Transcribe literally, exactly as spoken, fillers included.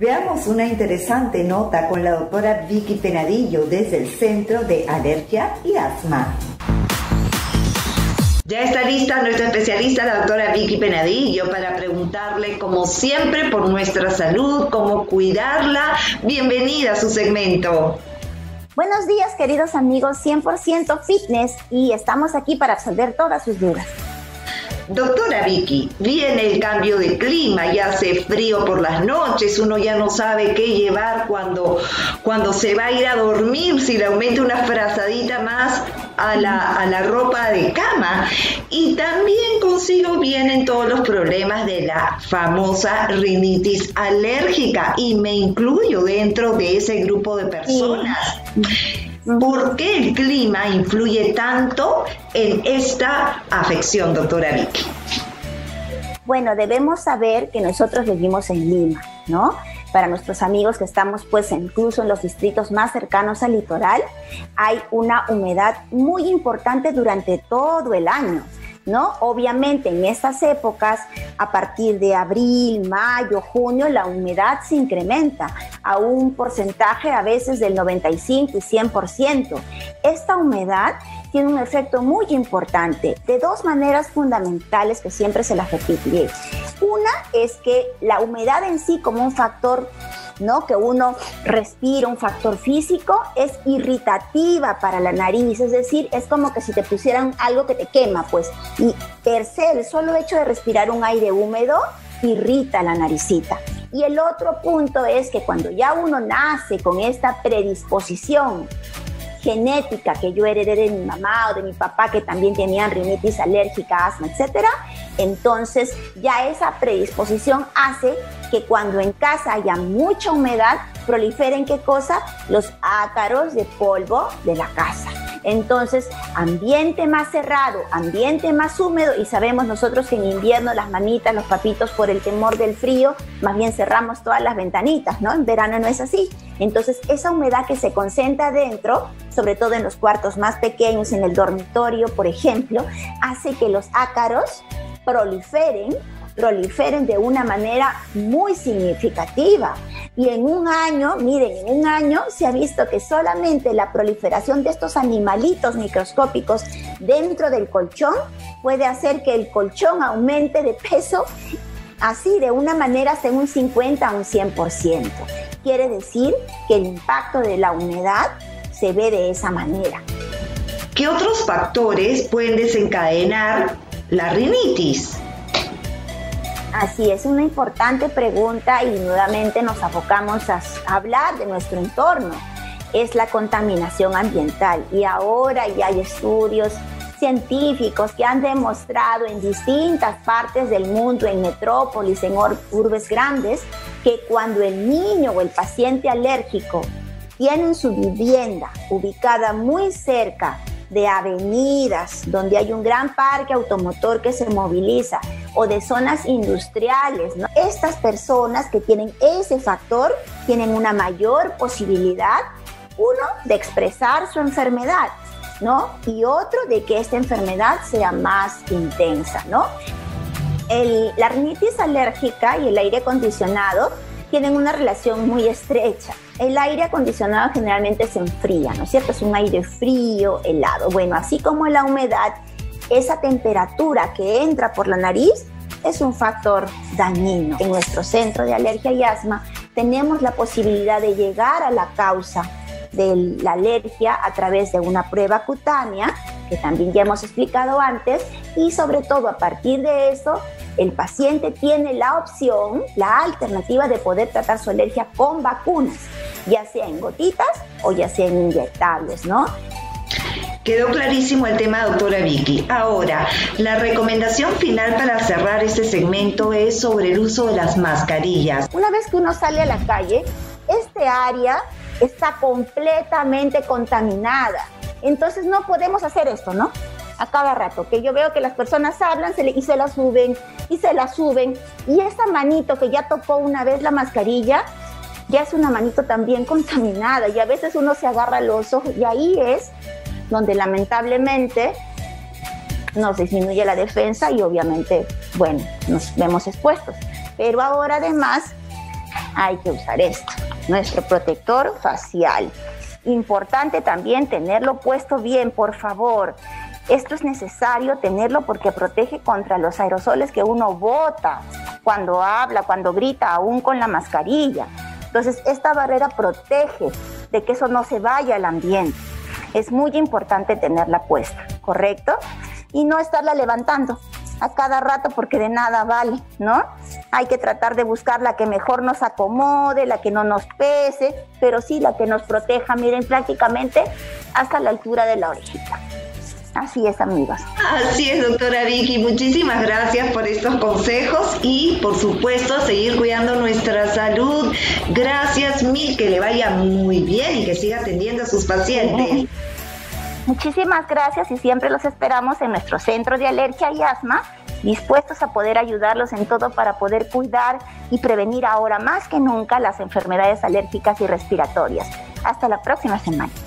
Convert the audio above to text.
Veamos una interesante nota con la doctora Vicky Penadillo desde el Centro de Alergia y Asma. Ya está lista nuestra especialista, la doctora Vicky Penadillo, para preguntarle, como siempre, por nuestra salud, cómo cuidarla. Bienvenida a su segmento. Buenos días, queridos amigos, cien por ciento Fitness, y estamos aquí para resolver todas sus dudas. Doctora Vicky, viene el cambio de clima, ya hace frío por las noches, uno ya no sabe qué llevar cuando, cuando se va a ir a dormir, si le aumenta una frazadita más a la, a la ropa de cama. Y también consigo vienen todos los problemas de la famosa rinitis alérgica, y me incluyo dentro de ese grupo de personas. Sí. ¿Por qué el clima influye tanto en esta afección, doctora Vicky? Bueno, debemos saber que nosotros vivimos en Lima, ¿no? Para nuestros amigos que estamos pues incluso en los distritos más cercanos al litoral, hay una humedad muy importante durante todo el año, ¿no? Obviamente en estas épocas, a partir de abril, mayo, junio, la humedad se incrementa a un porcentaje a veces del noventa y cinco y cien por ciento. Esta humedad tiene un efecto muy importante de dos maneras fundamentales que siempre se las repetiré. Una es que la humedad en sí, como un factor, ¿no?, que uno respira, un factor físico, es irritativa para la nariz, es decir, es como que si te pusieran algo que te quema, pues, y per se, el solo hecho de respirar un aire húmedo irrita la naricita. Y el otro punto es que cuando ya uno nace con esta predisposición genética que yo heredé de mi mamá o de mi papá, que también tenían rinitis alérgica, asma, etcétera, entonces ya esa predisposición hace que cuando en casa haya mucha humedad, proliferen, ¿qué cosa? Los ácaros de polvo de la casa. Entonces, ambiente más cerrado, ambiente más húmedo, y sabemos nosotros que en invierno las mamitas, los papitos, por el temor del frío, más bien cerramos todas las ventanitas, ¿no? En verano no es así. Entonces, esa humedad que se concentra dentro, sobre todo en los cuartos más pequeños, en el dormitorio, por ejemplo, hace que los ácaros proliferen, proliferen de una manera muy significativa. Y en un año, miren, en un año se ha visto que solamente la proliferación de estos animalitos microscópicos dentro del colchón puede hacer que el colchón aumente de peso así de una manera hasta un cincuenta a un cien por ciento. Quiere decir que el impacto de la humedad se ve de esa manera. ¿Qué otros factores pueden desencadenar la rinitis? Así es, una importante pregunta, y nuevamente nos abocamos a hablar de nuestro entorno. Es la contaminación ambiental, y ahora ya hay estudios científicos que han demostrado en distintas partes del mundo, en metrópolis, en urbes grandes, que cuando el niño o el paciente alérgico tiene su vivienda ubicada muy cerca de avenidas donde hay un gran parque automotor que se moviliza, o de zonas industriales, ¿no? Estas personas que tienen ese factor tienen una mayor posibilidad, uno, de expresar su enfermedad, ¿no? Y otro, de que esta enfermedad sea más intensa, ¿no? El, la rinitis alérgica y el aire acondicionado tienen una relación muy estrecha. El aire acondicionado generalmente se enfría, ¿no es cierto? Es un aire frío, helado. Bueno, así como la humedad, esa temperatura que entra por la nariz es un factor dañino. En nuestro Centro de Alergia y Asma tenemos la posibilidad de llegar a la causa de la alergia a través de una prueba cutánea, que también ya hemos explicado antes, y sobre todo a partir de eso, el paciente tiene la opción, la alternativa de poder tratar su alergia con vacunas, ya sea en gotitas o ya sea en inyectables, ¿no? Quedó clarísimo el tema, doctora Vicky. Ahora, la recomendación final para cerrar este segmento es sobre el uso de las mascarillas. Una vez que uno sale a la calle, este área está completamente contaminada. Entonces no podemos hacer esto, ¿no? A cada rato, que yo veo que las personas hablan se le, y se la suben, y se la suben. Y esa manito que ya tocó una vez la mascarilla, ya es una manito también contaminada. Y a veces uno se agarra los ojos, y ahí es donde lamentablemente nos disminuye la defensa y obviamente, bueno, nos vemos expuestos. Pero ahora además hay que usar esto, nuestro protector facial. Importante también tenerlo puesto bien, por favor. Esto es necesario tenerlo porque protege contra los aerosoles que uno bota cuando habla, cuando grita, aún con la mascarilla. Entonces, esta barrera protege de que eso no se vaya al ambiente. Es muy importante tenerla puesta, ¿correcto? Y no estarla levantando a cada rato porque de nada vale, ¿no? Hay que tratar de buscar la que mejor nos acomode, la que no nos pese, pero sí la que nos proteja, miren, prácticamente hasta la altura de la orejita. Así es, amigos. Así es, doctora Vicky. Muchísimas gracias por estos consejos y, por supuesto, seguir cuidando nuestra salud. Gracias mil, que le vaya muy bien y que siga atendiendo a sus pacientes. Muchísimas gracias y siempre los esperamos en nuestro centro de alergia y asma, dispuestos a poder ayudarlos en todo para poder cuidar y prevenir ahora más que nunca las enfermedades alérgicas y respiratorias. Hasta la próxima semana.